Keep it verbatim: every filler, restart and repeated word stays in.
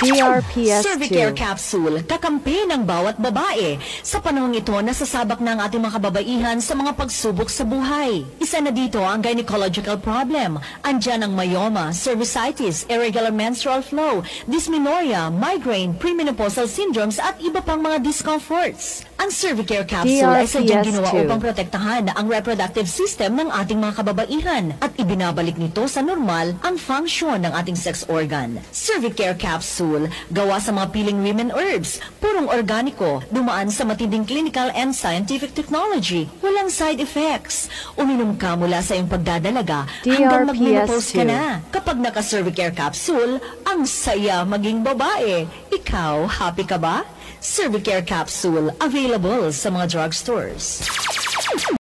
D R P S two. Cervicare Capsule, kakampi ng bawat babae. Sa panahong ito, nasasabak na ang ating mga kababaihan sa mga pagsubok sa buhay. Isa na dito ang gynecological problem. Andyan ang myoma, cervicitis, irregular menstrual flow, dysmenorrhea, migraine, premenopausal syndromes at iba pang mga discomforts. Ang Cervicare Capsule ay sadyang ginawa upang protektahan ang reproductive system ng ating mga kababaihan at ibinabalik nito sa normal ang function ng ating sex organ. Cervicare Capsule, gawa sa mga piling women herbs, purong organiko, dumaan sa matinding clinical and scientific technology, walang side effects. Uminom ka mula sa iyong pagdadalaga hanggang mag-menopause ka na. Kapag naka-Cervicare Capsule, ang saya maging babae. Ikaw, happy ka ba? Cervicare Capsule, available sa mga drugstores.